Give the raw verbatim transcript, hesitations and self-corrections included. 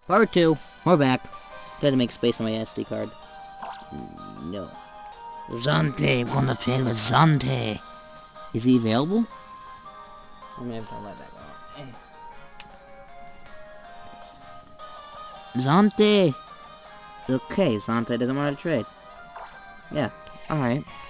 Part two. We're back. Try to make space on my S D card. No. Zante, I'm gonna trade with Zante. Is he available? I may have to let that go. Zante! Okay, Zante doesn't want to trade. Yeah, alright.